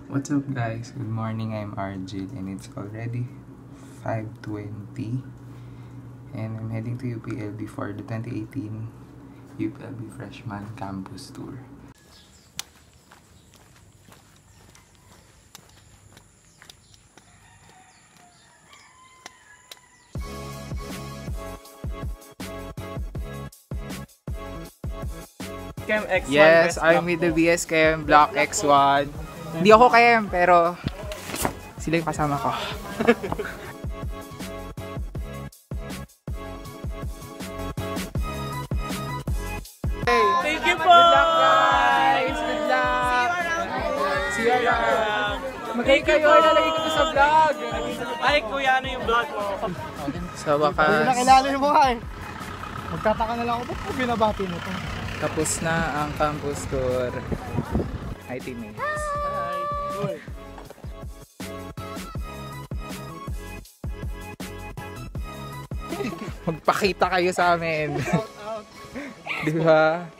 What's up guys? Good morning, I'm Argyle and it's already 5:20 and I'm heading to Uplb for the 2018 Uplb Freshman Campus Tour. Yes, I'm with the BSKM Block X1. Hindi ako KM, pero sila yung kasama ko. Thank you po! Good luck guys! Good luck! See you around! Mag-hey kayo, ilalagay ko to sa vlog! Ay, kuya, ano yung vlog mo? Sa wakas, Hindi nakilala yung mukha eh. Magtataka na lang ako, ba't ko binabati na ito? tapos na ang campus tour. Hi teammates! Uy. Magpakita kayo sa amin! Di ba?